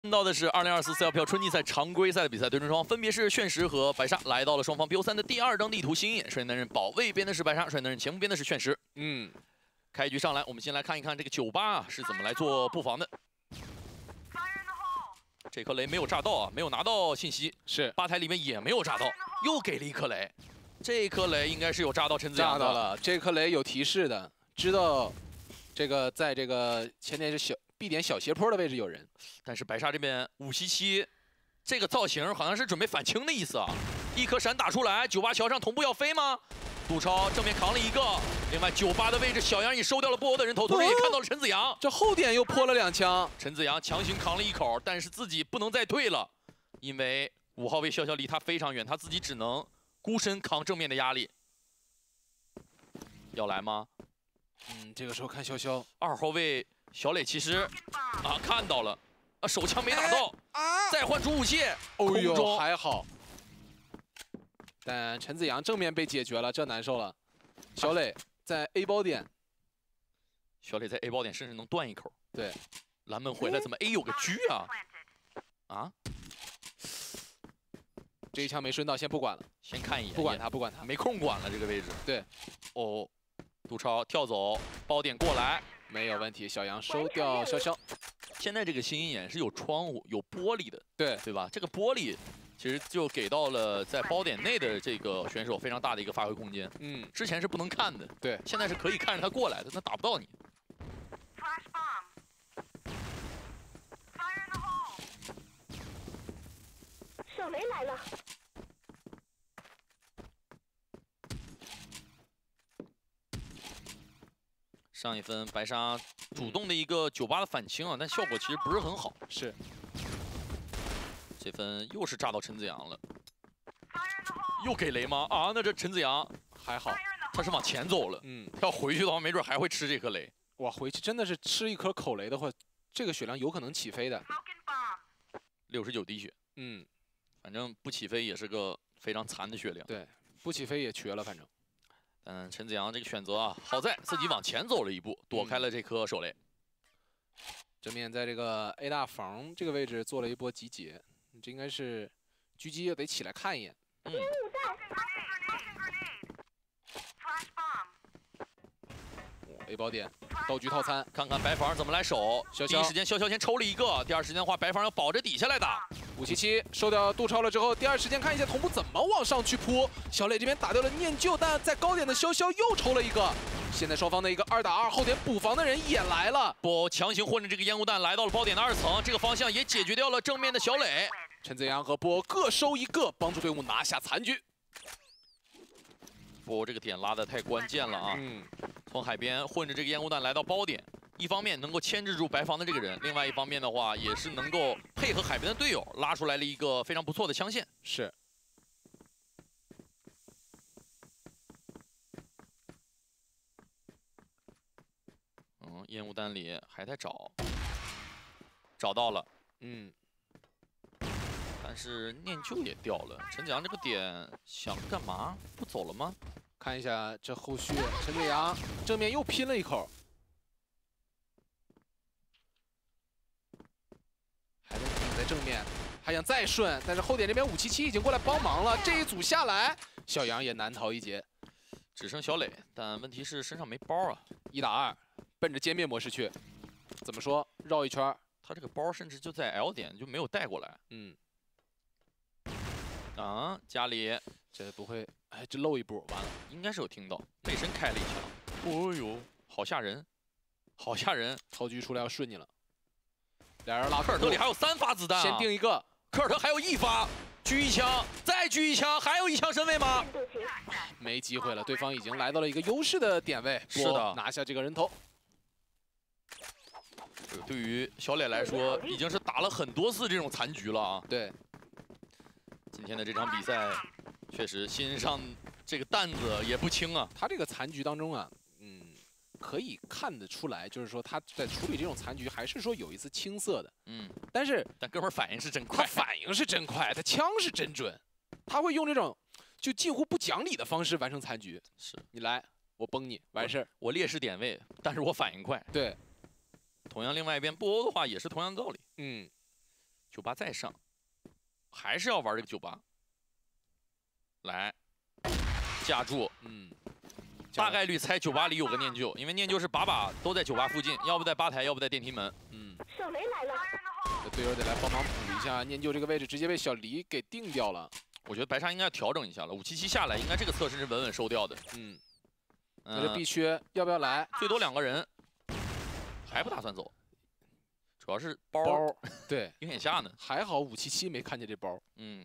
看到的是20244票春季赛常规赛的比赛，对阵双方分别是炫石和白沙，来到了双方 BO3 的第2张地图星野。率男人保卫边的是白沙，率男人前锋边的是炫石。开局上来，我们先来看一看这个酒吧啊是怎么来做布防的。这颗雷没有炸到啊，没有拿到信息，是吧台里面也没有炸到，又给了一颗雷。这颗雷应该是有炸到陈子阳的。 炸到了，这颗雷有提示的，知道这个在这个前点是小 B 点小斜坡的位置有人， 但是白沙这边577这个造型好像是准备反清的意思啊！一颗闪打出来，98桥上同步要飞吗？杜超正面扛了一个，另外98的位置小杨也收掉了布欧的人头，同时也看到了陈子阳， 这后点又泼了2枪， 陈子阳强行扛了一口，但是自己不能再退了，因为5号位潇潇离他非常远，他自己只能孤身扛正面的压力。要来吗？ 这个时候看潇潇 2号位。 小磊其实看到了，手枪没打到，再换主武器， 哦呦还好，但陈子阳正面被解决了，这难受了。小磊在 A 包点， 小磊在 A 包点甚至能断一口。 对， 蓝门回来怎么 A 有个狙啊？ 这一枪没顺到，先不管了， 先看一眼， 不管他，不管他， 没空管了这个位置。 对， 哦，杜超跳走，包点过来。 没有问题，小杨收掉潇潇。 现在这个新鹰眼是有窗户、有玻璃的，对吧？这个玻璃其实就给到了在包点内的这个选手非常大的一个发挥空间。之前是不能看的， 对， 现在是可以看着他过来的，他打不到你。 手雷来了。 上一分白沙主动的一个98的反清啊，但效果其实不是很好。 是， 这分又是炸到陈子阳了，又给雷吗？啊，那这陈子阳还好， 他是往前走了。他要回去的话，没准还会吃这颗雷。 哇，回去真的是吃一颗口雷的话，这个血量有可能起飞的。 69滴血，反正不起飞也是个非常残的血量。 对，不起飞也瘸了，反正。 陈子阳这个选择啊，好在自己往前走了一步，躲开了这颗手雷。 正面在这个 A 大房这个位置做了一波集结，这应该是狙击又得起来看一眼。A 包点道具套餐， 看看白房怎么来守。第一时间潇潇先抽了一个，第二时间的话白房要保着底下来打。 577收掉杜超了之后，第二时间看一下同步怎么往上去扑。小磊这边打掉了念旧，但在高点的潇潇又抽了一个。现在双方的一个2打2，后点补防的人也来了。 不强行混着这个烟雾弹来到了包点的2层，这个方向也解决掉了正面的小磊。 陈子阳和波各收一个，帮助队伍拿下残局。 波这个点拉得太关键了啊！从海边混着这个烟雾弹来到包点。 一方面能够牵制住白房的这个人，另外一方面的话，也是能够配合海边的队友拉出来了一个非常不错的枪线。 是。 烟雾弹里还在找，找到了。但是念旧也掉了。陈子阳这个点想干嘛？不走了吗？ 看一下这后续，陈子阳正面又拼了一口。 在正面还想再顺，但是后点这边577已经过来帮忙了。这一组下来，小杨也难逃一劫， 只剩小磊，但问题是身上没包啊。 1打2，奔着歼灭模式去。怎么说？绕一圈， 他这个包甚至就在 L 点就没有带过来。家里这不会，哎，这漏一步，完了， 应该是有听到，背身开了一枪。哦呦，好吓人，好吓人！ 套狙出来要顺你了。 俩人拉科尔特里还有3发子弹， 先定一个。 科尔特还有1发，狙一枪，再狙一枪，还有1枪身位吗？ 没机会了，对方已经来到了一个优势的点位。 是的， 拿下这个人头。 对于小磊来说，已经是打了很多次这种残局了啊。 对， 今天的这场比赛，确实心上这个担子也不轻啊。 他这个残局当中啊，可以看得出来，就是说他在处理这种残局，还是说有一丝青涩的。但哥们儿反应是真快， 他反应是真快，他枪是真准，他会用这种就近乎不讲理的方式完成残局。 是你来，我崩你，完事儿。 我劣势点位，但是我反应快。 对， 同样，另外一边布欧的话也是同样道理。 98再上，还是要玩这个98。来，架住，大概率猜98里有个念旧，因为念旧是把都在98附近，要不在吧台，要不在电梯门。 小雷来了， 队友得来帮忙补一下，念旧这个位置直接被小黎给定掉了。 我觉得白鲨应该要调整一下了，577下来，应该这个侧身是稳稳收掉的。 这是必缺，要不要来？ 最多2个人，还不打算走，主要是包对， 有点下呢。 还好577没看见这包。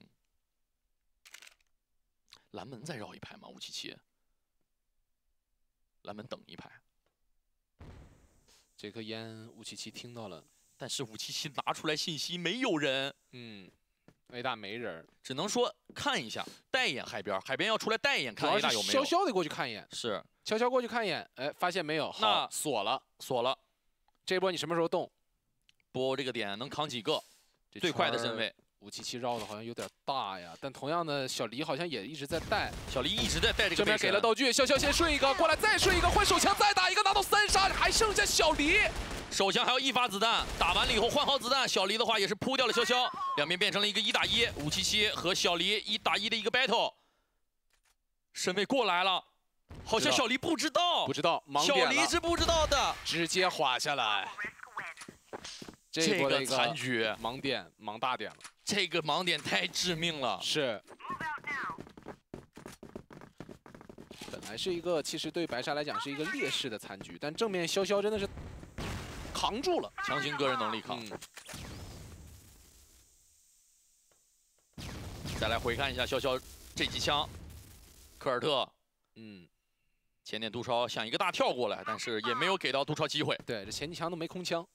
蓝门再绕一排吗？577，蓝门等一排。 这颗烟577听到了， 但是577拿出来信息没有人。 A 大没人， 只能说看一下，带一眼海边，海边要出来带一眼看 A 大有没有。 潇潇得过去看一眼， 是悄悄过去看一眼，哎，发现没有，好，锁了。这波你什么时候动？ 波这个点能扛几个？最快的身位。 577绕的好像有点大呀，但同样的，小黎好像也一直在带。 小黎一直在带这个。 这边给了道具，潇潇先睡一个，过来再睡一个，换手枪再打一个，拿到3杀，还剩下小黎。 手枪还有1发子弹，打完了以后换好子弹。小黎的话也是扑掉了潇潇，两边变成了一个1打1，577和小黎1打1的一个 battle。身位过来了，好像小黎不知道， 盲点了。 小黎是不知道的， 直接滑下来。这个残局， 盲点，盲大点了。 这个盲点太致命了。 是。本来是一个，其实对白鲨来讲是一个劣势的残局，但正面潇潇真的是扛住了， 强行个人能力扛。再来回看一下潇潇这几枪，科尔特，前点杜超想一个大跳过来，但是也没有给到杜超机会。 对，这前几枪都没空枪。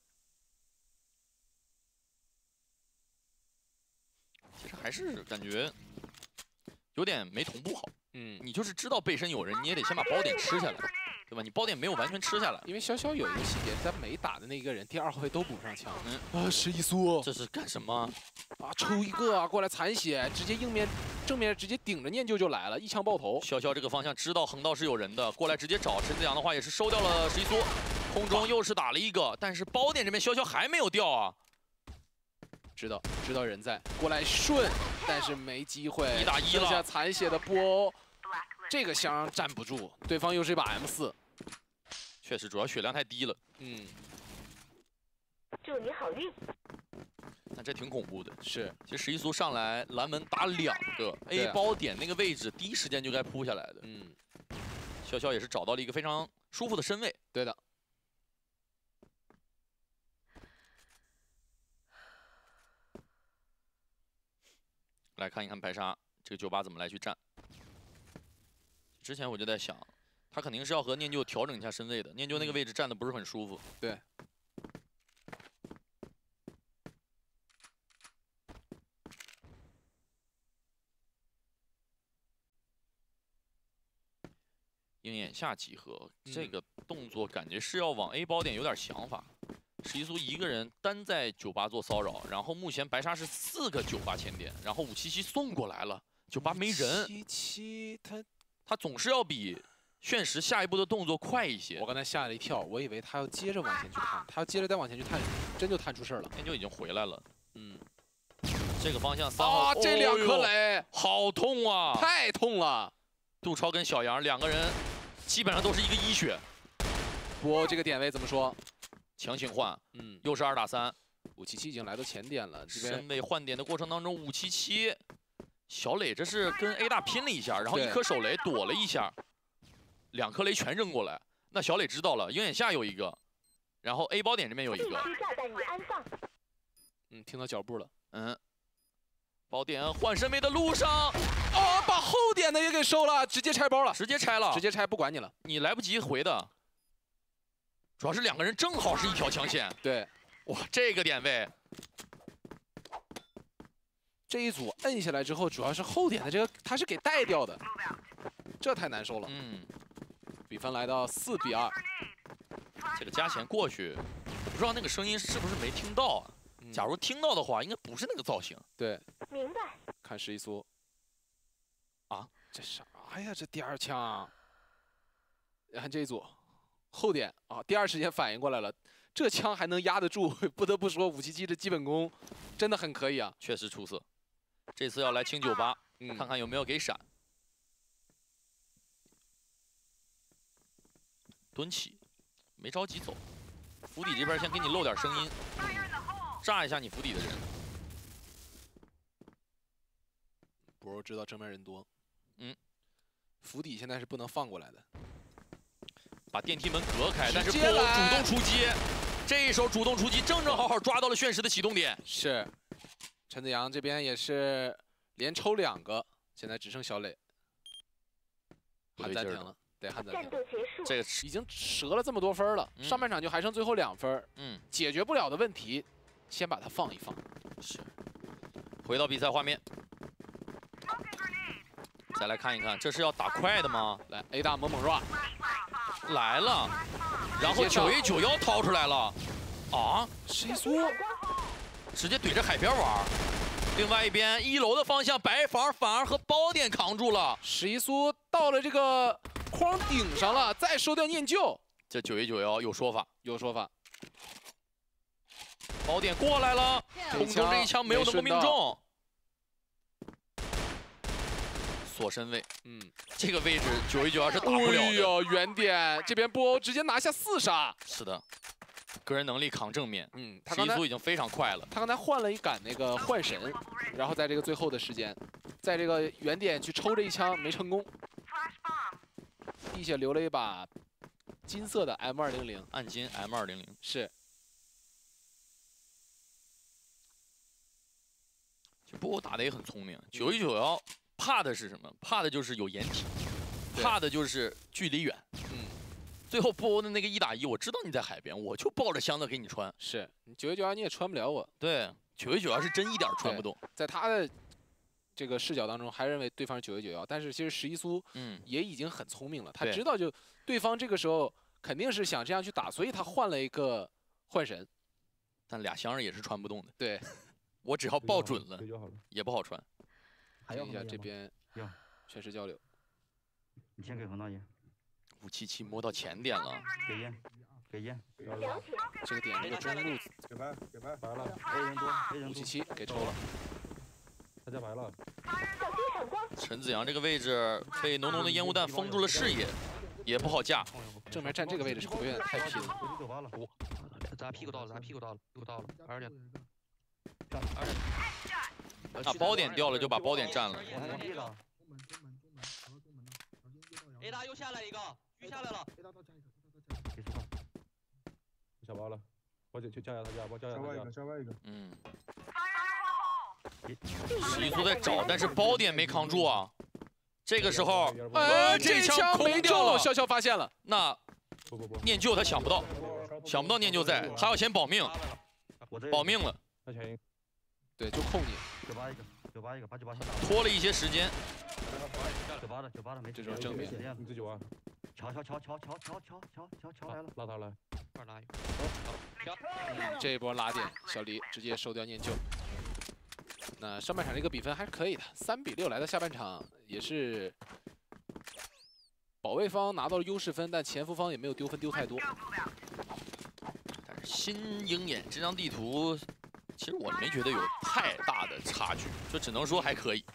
其实还是感觉有点没同步好。你就是知道背身有人，你也得先把包点吃下来，对吧？你包点没有完全吃下来， 因为潇潇有一个细节，他每打的那个人，第2回都补不上枪。11苏， 这是干什么？ 抽一个啊，过来残血，直接正面直接顶着念旧就来了，一枪爆头。 潇潇这个方向知道横道是有人的，过来直接找陈子阳的话也是收掉了11苏，空中又是打了一个，但是包点这边潇潇还没有掉啊。 知道人在，过来顺，但是没机会。 1打1了， 剩下残血的波，这个箱站不住，对方又是一把M4， 确实主要血量太低了。 祝你好运。 那这挺恐怖的。 是， 其实11苏上来蓝门打2个 A 包点那个位置，第一时间就该扑下来的。潇潇也是找到了一个非常舒服的身位。 对的。 来看一看白鲨这个98怎么来去站。之前我就在想，他肯定是要和念旧调整一下身位的。念旧那个位置站的不是很舒服。 对。 鹰眼下集合，这个动作感觉是要往 A 包点有点想法。11苏一个人单在98做骚扰，然后目前白鲨是4个98前点，然后577送过来了，98没人。 577 他总是要比炫石下一步的动作快一些。 我刚才吓了一跳，我以为他要接着往前去探，他要接着再往前去探，真就探出事儿了。 念旧已经回来了。这个方向3号， 这2颗雷， 好痛啊！ 太痛了。 杜超跟小杨2个人基本上都是一个1血。 波这个点位怎么说？ 强行换，又是2打3，577 已经来到前点了。 身位换点的过程当中，577小磊这是跟 A 大拼了一下，然后1颗手雷躲了一下，2颗雷全扔过来。那小磊知道了，鹰眼下有一个，然后 A 包点这边有一个。 听到脚步了。 包点换身位的路上， 把后点的也给收了，直接拆包了， 直接拆， 不管你了， 你来不及回的。主要是2个人正好是一条枪线。 对， 哇，这个点位， 这一组摁下来之后，主要是后点的这个他是给带掉的，这太难受了。比分来到4比2。 这个加钱过去，我不知道那个声音是不是没听到啊？假如听到的话，应该不是那个造型。 对， 明白。 看11苏，这啥呀？这第2枪，看这一组。后点第2时间反应过来了， 这枪还能压得住，不得不说577这基本功真的很可以啊， 确实出色。这次要来清98，看看有没有给闪。蹲起，没着急走。府邸这边先给你漏点声音，炸一下你府邸的人。 不知道正面人多，府邸现在是不能放过来的。 把电梯门隔开，但是不主动出击，这一手主动出击，正好抓到了炫石的启动点。 是，陈子阳这边也是连抽2个，现在只剩小磊。喊暂停了，得喊暂停。 这个已经折了这么多分了，上半场就还剩最后2分，解决不了的问题，先把它放一放。 是，回到比赛画面，再来看一看，这是要打快的吗？ 来 A 大猛 run。 来了，然后9A91掏出来了，啊， 谁说？ 直接怼着海边玩。另外一边1楼的方向，白房反而和包点扛住了。 11苏到了这个框顶上了，再收掉念旧。 这9A91有说法， 有说法。 包点过来了，空中这一枪没有能够命中。 锁身位，这个位置9A91是打不了的。 哎呦，原点这边布欧直接拿下4杀。 是的，个人能力扛正面。 他刚才已经非常快了。 他刚才换了一杆那个幻神，然后在这个最后的时间，在这个原点去抽这一枪没成功，地下留了一把金色的 M200， 暗金 M200 是。 这布欧打的也很聪明，9A91。 怕的是什么？怕的就是有掩体，怕的就是距离远。最后布欧的那个1打1，我知道你在海边，我就抱着箱子给你穿。 是你9A91你也穿不了我。 对，9A91是真一点穿不动。 在他的这个视角当中，还认为对方是9A91，但是其实11苏也已经很聪明了，他知道就对方这个时候肯定是想这样去打，所以他换了一个幻神， 但俩箱也是穿不动的。 对， 我只要抱准了，也不好穿。 看一下这边确实交流。 你先给恒大烟。 577摸到前点了。 给烟，给烟。 这个点这个中路。 给白了。 A 人多 ，A 人 577给抽了。 他家白了。 陈子阳这个位置被浓浓的烟雾弹封住了视野，也不好架。 正面站这个位置是不是有点太拼了？ 哇，咱屁股到了，2点。 啊，包点掉了就把包点占了。 A 大又下来一个，鱼下来了。 小包了，我就加压他家，我加压他家。加外一个。 11苏在找，但是包点没扛住啊。这个时候， 这一枪没中，潇潇发现了。 那念旧他想不到念旧在，他要先保命，保命了。 对，就控你。 981个，898 拖了一些时间。 98的没这种正面。 你自己玩。 瞧来了， 拉他来。 2拉一个。 这一波拉点，小黎直接收掉念旧。那上半场这个比分还是可以的，3比6来到下半场也是保卫方拿到了优势分，但前锋方也没有丢分丢太多。 但是新鹰眼这张地图。 其实我没觉得有太大的差距，就只能说还可以。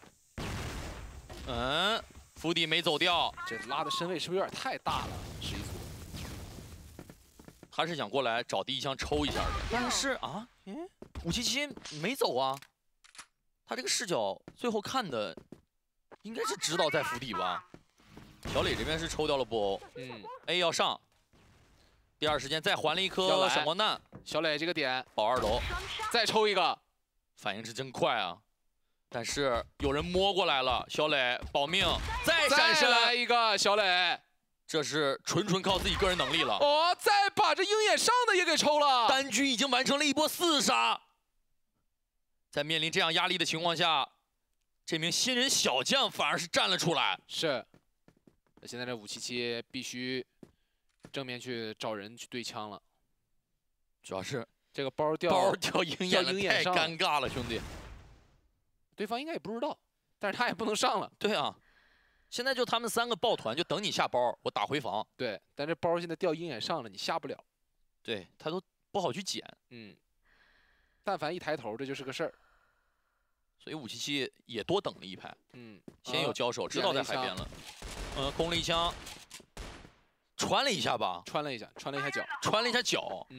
府邸没走掉， 这拉的身位是不是有点太大了？11苏， 他是想过来找第一枪抽一下的，但是啊，577没走啊。他这个视角最后看的应该是知道在府邸吧？小磊这边是抽掉了布欧，A 要上。 第二时间再还了一颗闪光弹， 小磊这个点保2楼， 再抽一个， 反应是真快啊！但是有人摸过来了，小磊保命，再闪身来一个小磊， 这是纯靠自己个人能力了。 哦，再把这鹰眼上的也给抽了， 单局已经完成了一波4杀。在面临这样压力的情况下，这名新人小将反而是站了出来。 是，现在这577必须。 正面去找人去对枪了， 主要是这个包掉鹰眼了，太尴尬了，兄弟。 对方应该也不知道，但是他也不能上了。 对啊，现在就他们3个抱团，就等你下包，我打回防。 对，但这包现在掉鹰眼上了，你下不了。 对他都不好去捡。 但凡一抬头，这就是个事儿。 所以577也多等了一排。先有交手，知道在海边了。攻了一枪，穿了一下吧， 穿了一下脚， 穿了一下脚。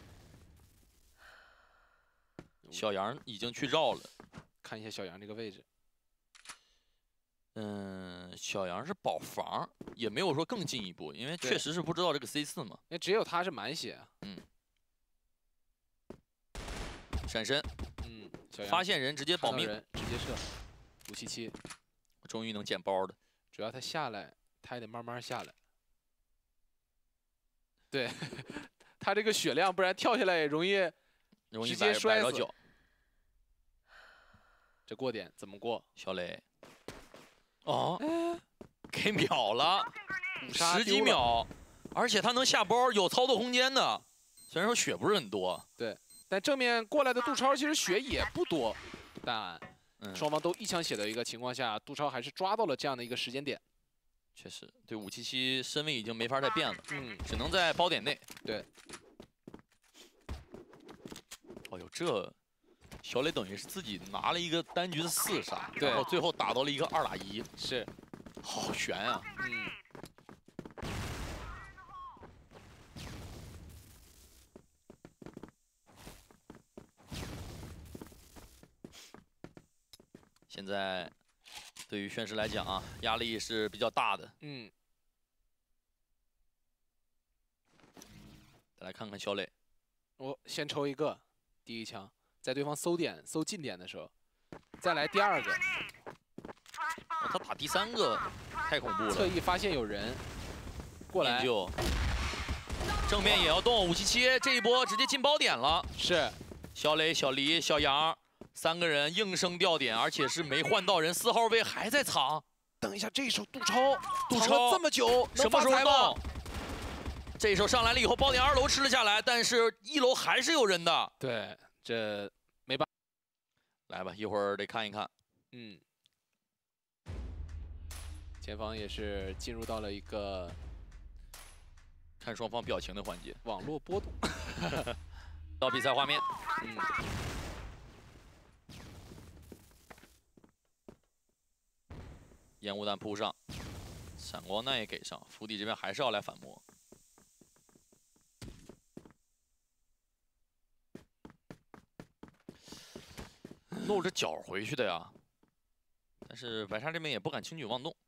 小杨已经去绕了， 看一下小杨这个位置。 小杨是保防，也没有说更进一步，因为确实是不知道这个 C4嘛。 因为只有他是满血。 闪身， 小杨发现人直接保命， 直接射。577， 终于能捡包的。 主要他下来，他也得慢慢下来。对，他这个血量，不然跳下来也容易直接摔死。 脚。 这过点怎么过？ 小磊，给秒了，10几秒，而且他能下包，有操作空间的。虽然说血不是很多， 对，但正面过来的杜超其实血也不多，但双方都一枪血的一个情况下，杜超还是抓到了这样的一个时间点。 确实，对577身位已经没法再变了，只能在包点内。 对。 哦呦，这小磊等于是自己拿了一个单局的4杀， 对， 然后最后打到了一个2打1， 是， 好悬啊！现在对于炫石来讲啊，压力是比较大的。再来看看小磊， 我先抽一个第一枪，在对方搜近点的时候，再来第2个。 他打第3个太恐怖了。 侧翼发现有人过来， 正面也要动。577这一波直接进包点了。 是， 小磊、小黎、小杨3个人应声吊点，而且是没换到人，4号位还在藏。 等一下，这一手杜超藏了这么久， 什么时候到？这一手上来了以后，包点2楼吃了下来，但是1楼还是有人的。 对，这没办法。 来吧，一会儿得看一看。 前方也是进入到了一个看双方表情的环节， 网络波动。 到比赛画面，烟雾弹扑上，闪光弹也给上，府邸这边还是要来反摸。露着脚回去的呀，但是白鲨这边也不敢轻举妄动。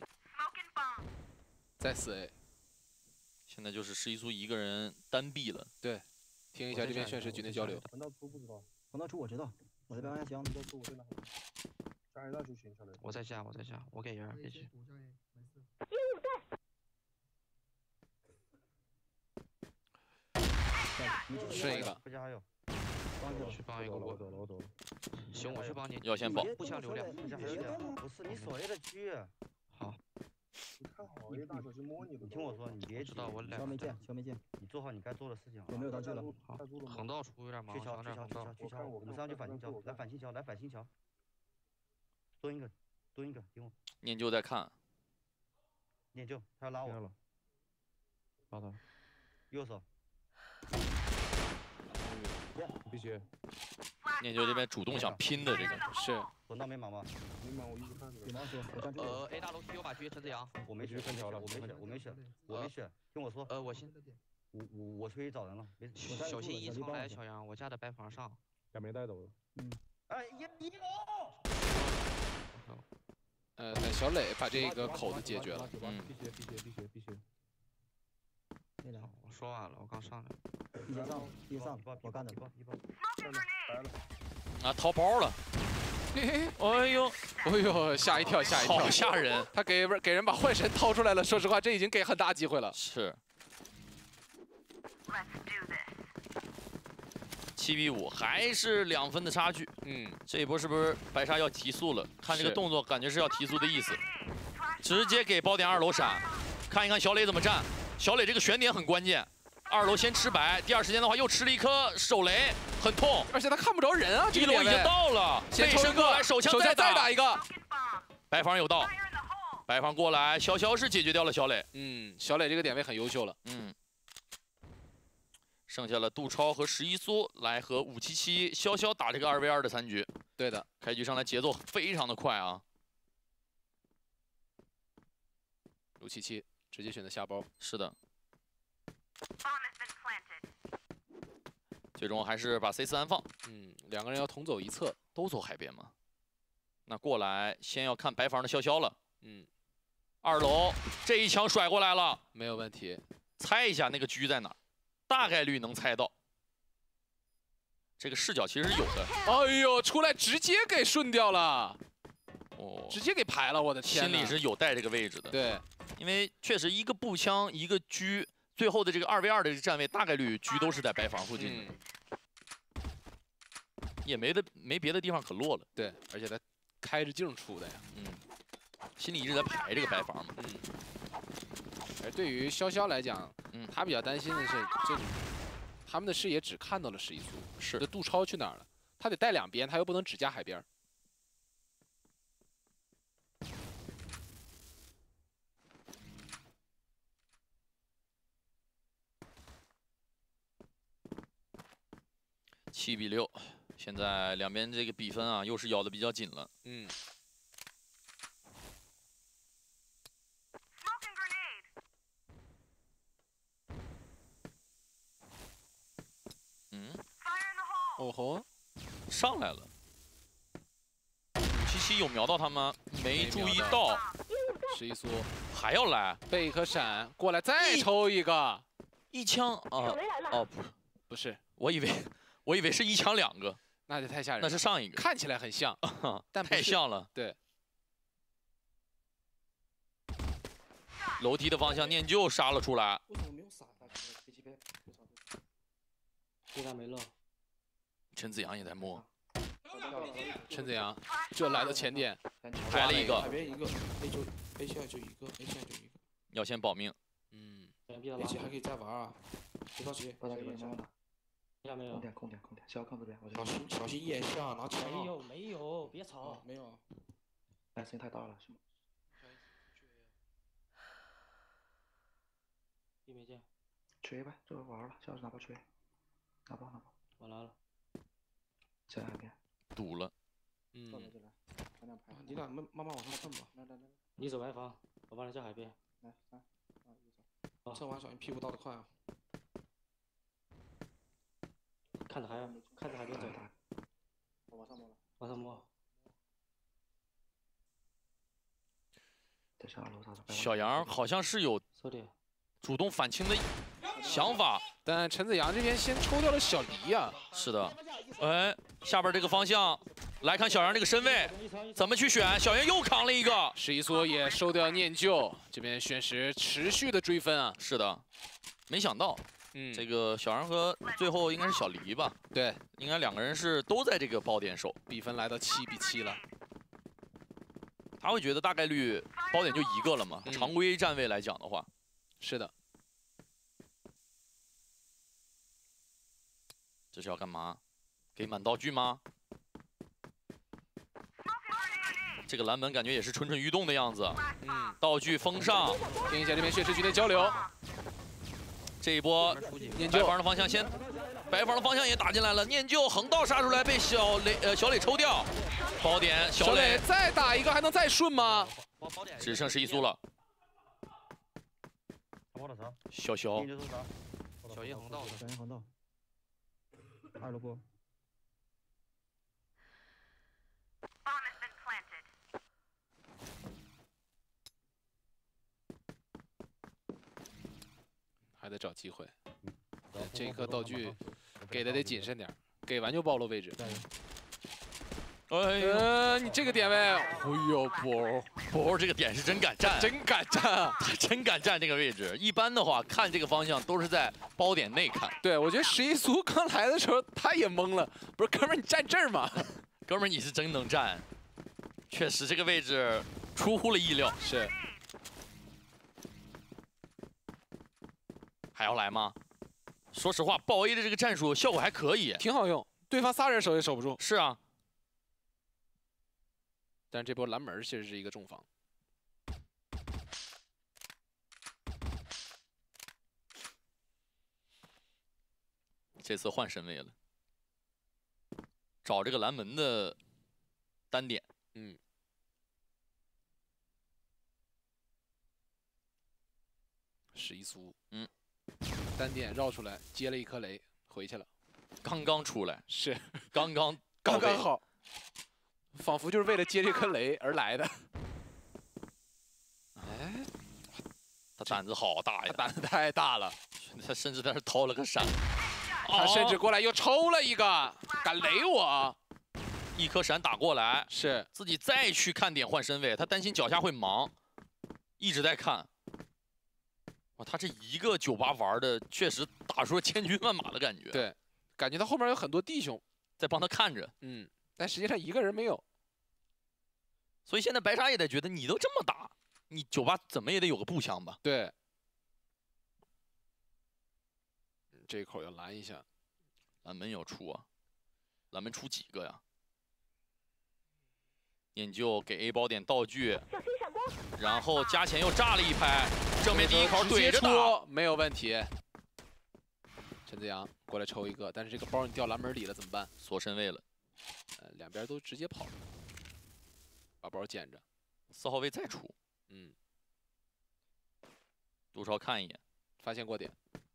再4A， 现在就是施一苏一个人单臂了。 对，听一下这边炫石局内交流。 横道出不知道，横道出我知道，我在边上箱。横道出我在哪？下一道就行，下来。 我在下，我给人别去。 顺一个。 不加油。我去帮一个我走了。 行，我去帮你。 要先保。 不抢流量，不是你所谓的狙。好。 你看好 A 大手去摸你， 你听我说，你别知道我俩。 消没见， 你做好你该做的事情。 有没有道具了？ 好，横道出有点忙，去桥，我们上去反新桥，来反新桥。蹲一个，听我。 念旧在看。 念旧，他要拉我。 拉他。 右手。 必须。 念旧这边主动想拼的这个是。 横道没忙吧？ 没忙，我一直看着。有忙说，我站住。 A 大楼梯有把狙，陈子阳。我没血，我没血。听我说。我先。我出去找人了，小心一上来，小杨，我家的白房上。 也没带走。 哎，一等小磊把这个口子解决了。 必须。 我说完了，我刚上来。 一上，我干的。 啊，掏包了。哎呦， 吓一跳， 好吓人！ 他给人把幻神掏出来了，说实话，这已经给很大机会了。 是。7比5，还是2分的差距。这一波是不是白鲨要提速了？看这个动作，感觉是要提速的意思。直接给包点2楼闪，看一看小磊怎么站。小磊这个悬点很关键，2楼先吃白，第2时间的话又吃了一颗手雷，很痛， 而且他看不着人啊。 1楼已经到了，背身过来，手枪再打一个。 白房有到，白房过来，潇潇是解决掉了小磊。 小磊这个点位很优秀了。 剩下了杜超和11苏来和577潇潇打这个2v2的3局。 对的， 开局上来节奏非常的快啊。 577直接选择下包。 是的。最终还是把 C4安放。 两个人要同走一侧， 都走海边嘛。那过来先要看白房的潇潇了。2楼这一枪甩过来了， 没有问题。 猜一下那个狙在哪儿？大概率能猜到。这个视角其实是有的。 哎呦，出来直接给顺掉了。 哦， 直接给排了，我的天！ 心里是有带这个位置的。 对， 因为确实一个步枪一个狙，最后的这个2v2的这个站位，大概率狙都是在白房附近的。也没别的地方可落了。 对，而且他开着镜出的呀。 心里一直在排这个白房嘛。 而对于潇潇来讲，他比较担心的是，他们的视野只看到了11苏， 是。 这杜超去哪儿了？他得带两边，他又不能只加海边。 7比6，现在两边这个比分啊，又是咬得比较紧了。 哦吼， 上来了。577有瞄到他吗？没注意到。 11苏还要来， 背一颗闪过来，再抽一个， 一枪啊！哦，不是，我以为是一枪2个， 那就太吓人了。 那是上一个， 看起来很像，但太像了。 对。 楼梯的方向，念旧杀了出来。 为什么没有傻大飞机杯？ 对他没漏。 陈子阳也在摸。 陈子阳这来到前点， 拍了一个。 海边一个 A 下就一个 A 下就一个。 要先保命。 A 起还可以再玩啊！别着急， 不着急，慢慢打。下没有。 空点，小控这边。小心眼下拿枪。 没有，别吵。 没有。 哎，声音太大了，是吗？一没见。 锤呗，这玩了，下次拿把锤。拿吧。 我拿了。 在海边。 堵了。 你俩慢慢往上蹭吧。 你走白房，我帮你下海边。 来，3、2、1，走。蹭完小心屁股倒得快啊！ 看着海边走。 我往上摸了。 往上摸。 在下楼上。 小杨好像是有主动反清的想法， 但陈子阳这边先抽掉了小黎呀。 是的，哎，下边这个方向来看小杨这个身位怎么去选，小杨又扛了一个 ，11苏也收掉念旧，这边炫石持续的追分啊。 是的，没想到，这个小杨和最后应该是小黎吧？ 对， 应该两个人是都在这个包点手， 比分来到7比7了。 他会觉得大概率包点就一个了嘛？常规站位来讲的话， 是的。 这是要干嘛？给满道具吗？这个蓝门感觉也是蠢蠢欲动的样子。道具封上， 听一下这边血池局的交流。 这一波白房的方向先，白房的方向也打进来了。念旧横道杀出来，被小磊抽掉。包点小磊再打一个，还能再顺吗？ 只剩11苏了。小小叶横道， 小叶横道。2楼过。 还得找机会。这一颗道具给的得谨慎点，给完就暴露位置。你这个点位，哎呦波这个点是真敢站， 真敢站啊！ 他真敢站这个位置。一般的话，看这个方向都是在包点内看。 对，我觉得11苏刚来的时候他也懵了，不是哥们儿你站这儿吗？ 哥们儿你是真能站，确实这个位置出乎了意料。 是。 还要来吗？说实话，爆 A 的这个战术效果还可以， 挺好用，对方仨人守也守不住。 是啊。 但是这波蓝门其实是一个重防， 这次换身位了，找这个蓝门的单点。 11苏，单点绕出来接了一颗雷，回去了。 刚刚出来， 是刚刚好，仿佛就是为了接这颗雷而来的。哎， 他胆子好大呀！ 他胆子太大了， 他甚至在这掏了个闪， 他甚至过来又抽了一个，敢雷我！ 一颗闪打过来， 是自己再去看点换身位，他担心脚下会忙，一直在看。哇，他这一个98玩的，确实打出了千军万马的感觉。 对，感觉他后面有很多弟兄在帮他看着。 但实际上一个人没有。 所以现在白鲨也得觉得，你都这么打，你98怎么也得有个步枪吧？ 对。这一口要拦一下， 蓝门要出啊，蓝门出几个呀？研究给 A 包点道具，然后加钱又炸了一拍，正面第一口怼着打， 没有问题。陈子阳过来抽一个，但是这个包你掉蓝门里了怎么办？ 锁身位了， 两边都直接跑，把包捡着。 4号位再出，杜超看一眼， 发现过点。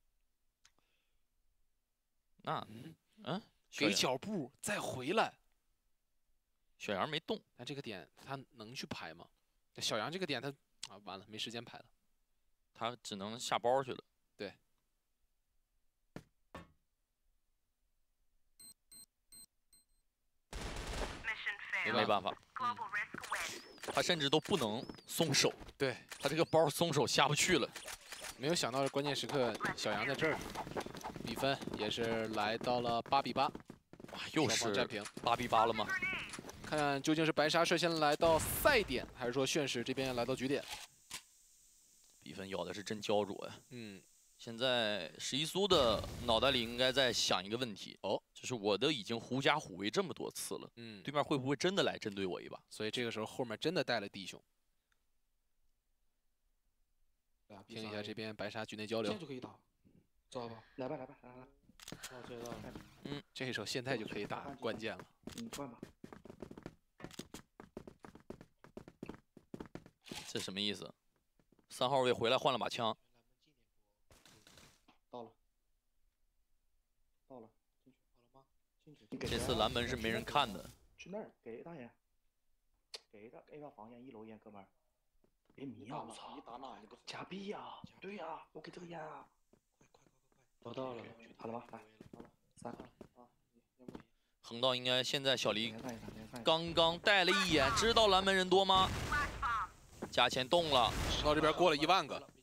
那给脚步再回来。 小杨没动， 但这个点他能去排吗？小杨这个点他完了，没时间排了， 他只能下包去了。 对， 没办法，他甚至都不能松手。 对他这个包松手下不去了。 没有想到关键时刻小杨在这儿，比分也是来到了8比8， 哇，又是战平 8比8了吗？ 看究竟是白鲨率先来到赛点，还是说炫石这边来到局点？ 比分咬的是真焦灼呀。现在11苏的脑袋里应该在想一个问题就是我都已经狐假虎威这么多次了，对面会不会真的来针对我一把？ 所以这个时候后面真的带了弟兄。听一下这边白鲨局内交流。 现在就可以打，知道吧？来吧，来吧，来。 这一手现在就可以打，关键了。 换吧。 这什么意思？3号位回来换了把枪。 到了。进去。 这次蓝门是没人看的。 去那儿给大爷，给个 A 个房间1楼烟，哥们儿。别迷啊！我操！假币呀！对呀，我给这个烟啊！ 找到了。 好了吗？来，好了，3。 横道应该现在小黎刚刚带了一眼，知道蓝门人多吗？加钱动了， 横道这边过了1万个。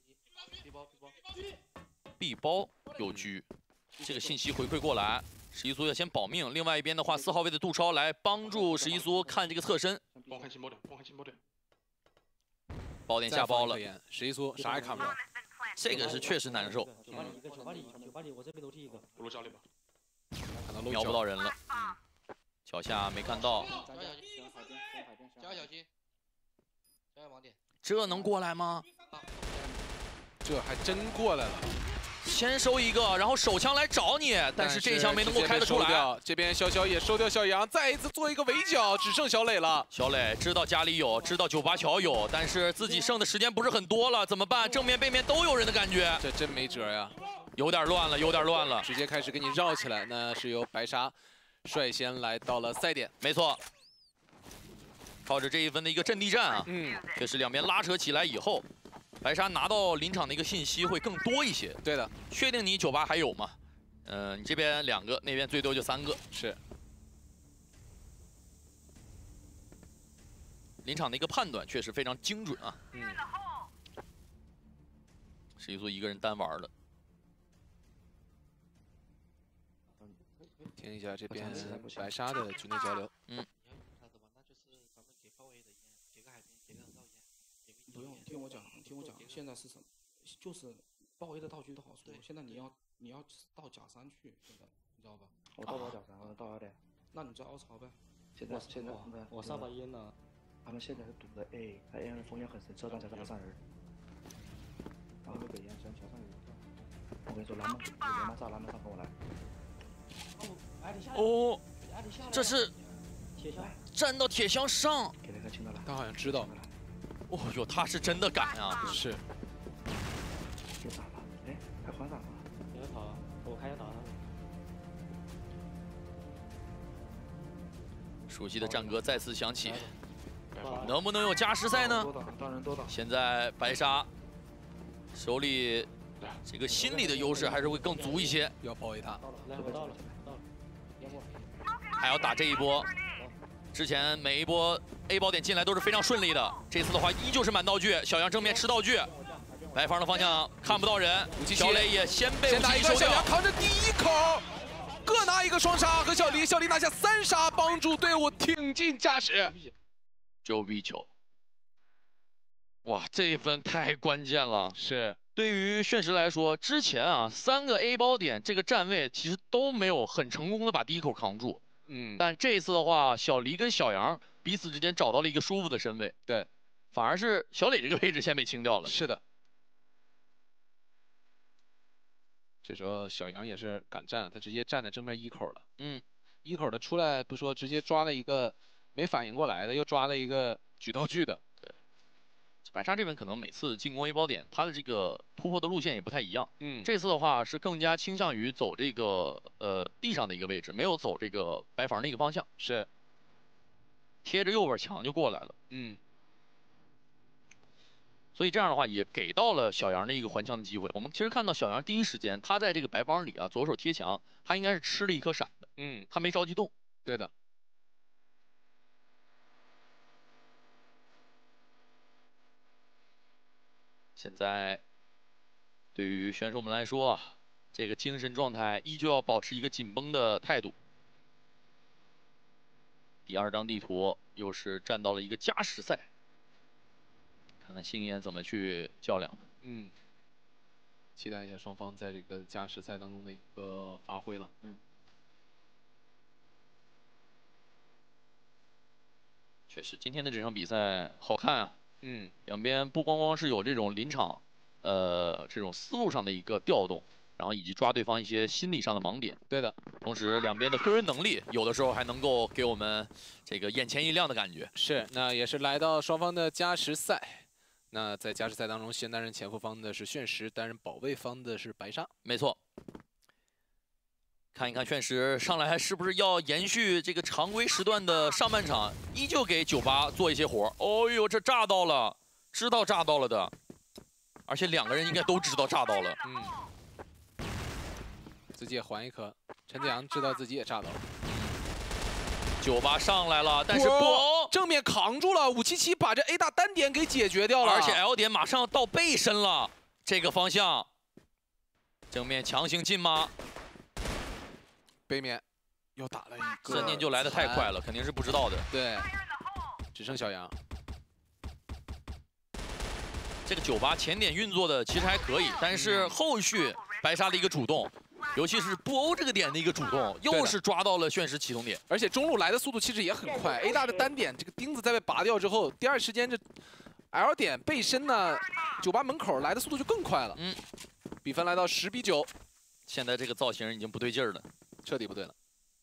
B 包有狙，这个信息回馈过来，11苏要先保命。另外一边的话，4号位的杜超来帮助11苏看这个侧身。 帮我看新包点，帮我看新包点。 包点下包了 ，11苏啥也看不着， 这个是确实难受。 酒吧里，我这边楼梯一个。 我楼家里吧。 瞄不到人了，脚下没看到。 加小心，加网点。 这能过来吗？ 这还真过来了。 先收一个，然后手枪来找你，但是这一枪没能够开得出来。 这边潇潇也收掉小杨，再一次做一个围剿，只剩小磊了。 小磊知道家里有，知道98桥有，但是自己剩的时间不是很多了，怎么办？正面背面都有人的感觉， 这真没辙呀， 有点乱了，有点乱了。 直接开始给你绕起来，那是由白鲨率先来到了赛点， 没错。靠着这一分的一个阵地战啊，确实两边拉扯起来以后。白鲨拿到临场的一个信息会更多一些。 对的， 确定你98还有吗？你这边2个，那边最多就3个。 是。 临场的一个判断确实非常精准啊。11苏一个人单玩了。 听一下这边白鲨的局内交流。 不用听我讲，现在是什么？就是包围的道具都好说。现在你要到假山去，现在你知道吧？我到不了假山，我到了点。那你就凹槽呗。现在我3把烟了。 他们现在是堵的 A， 他 A 的风险很深，车上才3人。然后给烟先桥上有人。我跟你说，蓝门有人吗？炸蓝门上跟我来。 哦，这是站到铁箱上， 他好像知道。 哦哟，他是真的敢啊！ 是。 又打了，哎，还还打了，你要跑，我开始打他。 熟悉的战歌再次响起，能不能有加时赛呢？现在白鲨手里这个心理的优势还是会更足一些， 要包围他。 到了， 还要打这一波。之前每一波 A 爆点进来都是非常顺利的，这次的话依旧是满道具，小杨正面吃道具，白方的方向看不到人，小磊也先被拿一个，小杨扛着第一口，各拿一个双杀，和小黎拿下3杀，帮助队伍挺进加时。 9比9，哇，这一分太关键了。 是对于炫石来说，之前啊3个 A 包点这个站位其实都没有很成功的把第一口扛住。但这次的话，小黎跟小杨彼此之间找到了一个舒服的身位。 对， 反而是小磊这个位置先被清掉了。 是的。这时候小杨也是敢站，他直接站在正面一口了。一口的出来不说，直接抓了一个没反应过来的，又抓了一个举道具的。 对，白鲨这边可能每次进攻 A 包点，他的这个突破的路线也不太一样。这次的话是更加倾向于走这个地上的一个位置，没有走这个白房的一个方向， 是贴着右边墙就过来了。所以这样的话也给到了小杨的一个还枪的机会。我们其实看到小杨第一时间他在这个白房里啊，左手贴墙，他应该是吃了一颗闪的。他没着急动。 对的。 现在对于选手们来说啊，这个精神状态依旧要保持一个紧绷的态度。第2张地图又是站到了一个加时赛，看看星爷怎么去较量。 期待一下双方在这个加时赛当中的一个发挥了。 确实，今天的这场比赛好看啊。两边不光光是有这种临场，这种思路上的一个调动，然后以及抓对方一些心理上的盲点。 对的， 同时两边的个人能力，有的时候还能够给我们这个眼前一亮的感觉。 是，那也是来到双方的加时赛。那在加时赛当中，先担任前锋方的是炫石，担任保卫方的是白鲨。 没错。看一看炫石上来是不是要延续这个常规时段的上半场，依旧给98做一些活。哦呦，这炸到了，知道炸到了的，而且2个人应该都知道炸到了。 自己也还一颗，陈子阳知道自己也炸到了。 98上来了，但是不正面扛住了，577把这 A 大单点给解决掉了， 而且 L 点马上要到背身了，这个方向正面强行进吗？ 背面又打了一个， 3念就来得太快了，肯定是不知道的。 对，只剩小杨。 这个98前点运作的其实还可以，但是后续白鲨的一个主动，尤其是布欧这个点的一个主动，又是抓到了炫石启动点， 而且中路来的速度其实也很快。A 大的单点这个钉子在被拔掉之后，第2时间这 L 点背身呢，98门口来的速度就更快了。比分来到10比9。 现在这个造型已经不对劲儿了。 彻底不对了。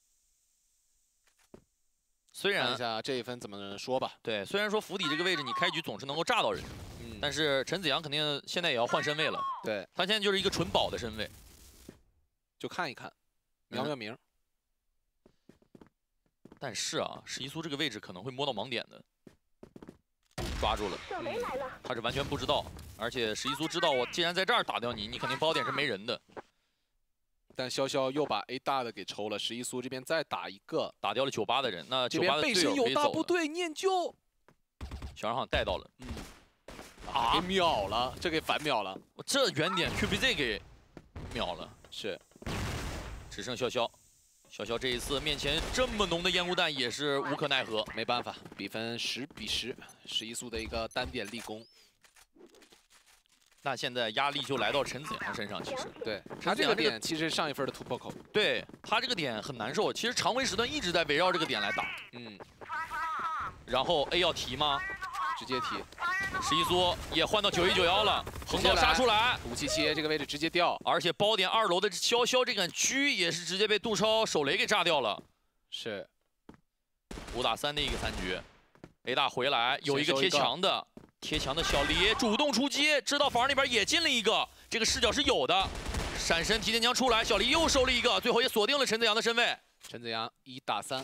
虽然看一下这一分怎么说吧。 对，虽然说府邸这个位置你开局总是能够炸到人，但是陈子阳肯定现在也要换身位了。 对， 他现在就是一个纯保的身位， 就看一看，瞄瞄名。 但是啊，石一苏这个位置可能会摸到盲点的，抓住了，他是完全不知道，而且石一苏知道我既然在这儿打掉你，你肯定包点是没人的。 但潇潇又把 A 大的给抽了，石一苏这边再打一个， 打掉了98的人。那98的背身有大部队念旧， 小杨好像带到了， 给秒了，这给反秒了。 这原点 QBZ 给秒了， 是， 只剩潇潇。潇潇这一次面前这么浓的烟雾弹也是无可奈何， 没办法，比分10比10，石一苏的一个单点立功。 那现在压力就来到陈子阳身上，其实对他这个点其实上一分的突破口， 对他这个点很难受。其实常规时段一直在围绕这个点来打，然后 A 要提吗？ 直接提， 11苏也换到9191了，横刀杀出来 ，577这个位置直接掉， 而且包点2楼的潇潇这杆狙也是直接被杜超手雷给炸掉了。 是 5打3的一个3局 ，A 大回来有一个贴墙的，小黎主动出击，知道房那边也进了一个，这个视角是有的。闪身提前枪出来，小黎又收了一个，最后也锁定了陈子阳的身位。 陈子阳1打3，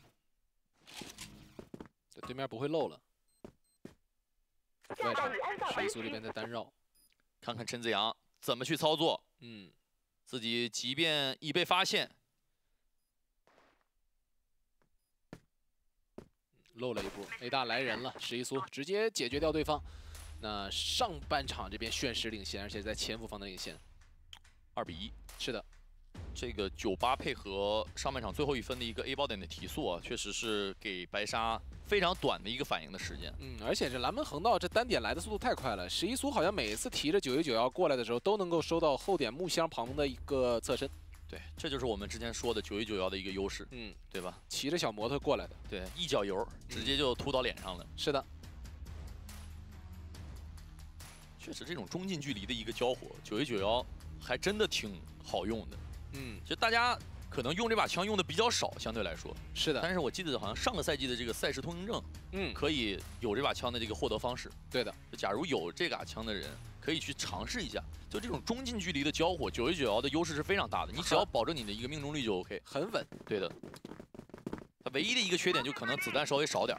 对面不会漏了。外场11苏这边在单绕， 看看陈子阳怎么去操作。自己即便已被发现， 漏了一步 ，A 大来人了，11苏直接解决掉对方。那上半场这边炫石领先，而且在前锋方的领先 ，2比1。 是的。 这个98配合上半场最后1分的一个 A 爆点的提速啊，确实是给白沙非常短的一个反应的时间。 而且这蓝门横道这单点来的速度太快了，11苏好像每一次提着9191过来的时候，都能够收到后点木箱旁的一个侧身。 对，这就是我们之前说的9191的一个优势，对吧？ 骑着小摩托过来的， 对，一脚油直接就突到脸上了。 是的， 确实这种中近距离的一个交火，9191还真的挺好用的。就大家可能用这把枪用的比较少，相对来说是的。 但是我记得好像上个赛季的这个赛事通行证，可以有这把枪的这个获得方式。 对的， 就假如有这把枪的人，可以去尝试一下。就这种中近距离的交火，9191的优势是非常大的，你只要保证你的一个命中率就 OK， 很稳。 对的。它唯一的一个缺点就可能子弹稍微少点。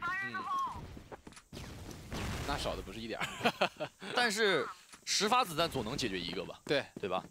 那少的不是一点但是10发子弹总能解决一个吧？对吧？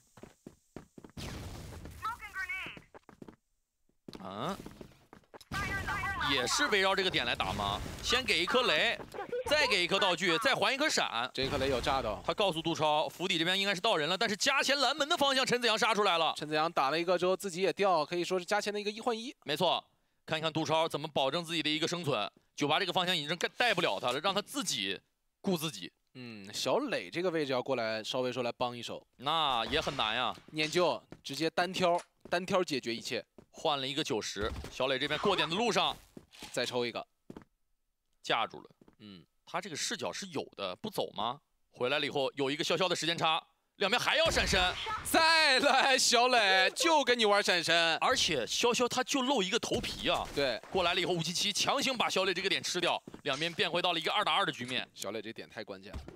也是围绕这个点来打吗？先给一颗雷，再给一颗道具，再还一颗闪。 这颗雷有炸到， 他告诉杜超，府邸这边应该是到人了，但是加钱蓝门的方向，陈子阳杀出来了。 陈子阳打了一个之后自己也掉，可以说是加钱的一个1换1。 没错，看一看杜超怎么保证自己的一个生存。98这个方向已经带不了他了，让他自己顾自己。 小磊这个位置要过来稍微说来帮一手， 那也很难呀。 念旧直接单挑解决一切。 换了一个90，小磊这边过点的路上， 再抽一个， 架住了。他这个视角是有的，不走吗？回来了以后有一个潇潇的时间差，两边还要闪身， 再来小磊就跟你玩闪身， 而且潇潇他就露一个头皮啊。 对， 过来了以后577强行把小磊这个点吃掉，两边变回到了一个2打2的局面。 小磊这点太关键了。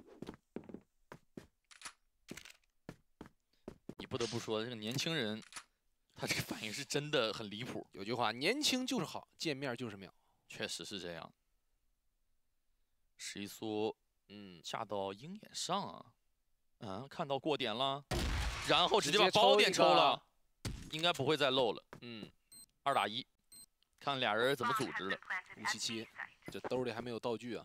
你不得不说这个年轻人。他这个反应是真的很离谱。 有句话，年轻就是好，见面就是妙， 确实是这样。11苏，架到鹰眼上啊，看到过点了，然后直接把包点抽了，应该不会再漏了。2打1，看俩人怎么组织的。 577，这兜里还没有道具啊，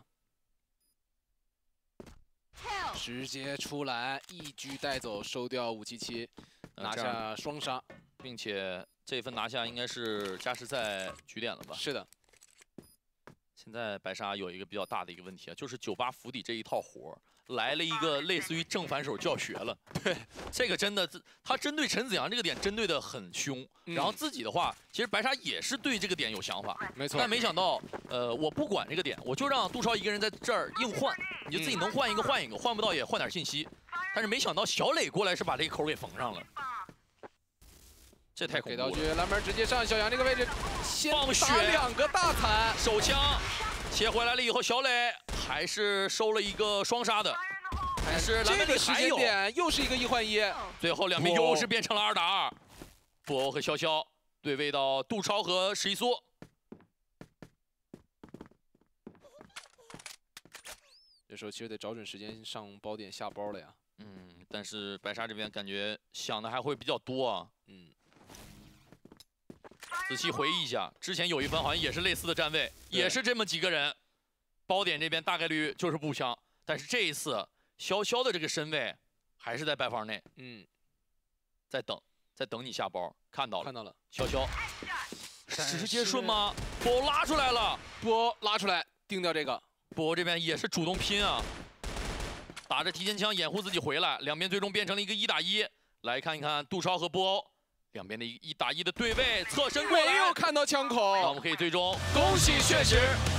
直接出来一狙带走，收掉577，拿下双杀。 并且这份拿下应该是加时赛局点了吧？ 是的。 现在白沙有一个比较大的一个问题啊，就是98府邸这一套活来了一个类似于正反手教学了。对，这个真的，他针对陈子阳这个点针对的很凶。然后自己的话，其实白沙也是对这个点有想法， 没错。 但没想到，我不管这个点，我就让杜超一个人在这儿硬换，你就自己能换一个换一个，换不到也换点信息。但是没想到小磊过来是把这个口给缝上了。这太恐怖了！ 给道具，蓝门直接上小杨这个位置，先放血 2个大残， 手枪切回来了以后，小磊还是收了一个双杀的，但是蓝门里还有， 又是一个1换1， 最后两边又是变成了2打2，布欧和潇潇对位到杜超和11苏。 这时候其实得找准时间上包点下包了呀。 但是白沙这边感觉想的还会比较多啊。仔细回忆一下，之前有一番好像也是类似的站位，也是这么几个人，包点这边大概率就是步枪，但是这一次潇潇的这个身位还是在白房内，在等你下包，看到了，潇潇直接顺吗？布欧拉出来了， 布欧拉出来定掉这个， 布欧这边也是主动拼啊，打着提前枪掩护自己回来，两边最终变成了一个1打1，来看一看杜超和布欧。两边的1打1的对位，侧身过来， 没有看到枪口， 那我们可以最终恭喜血石。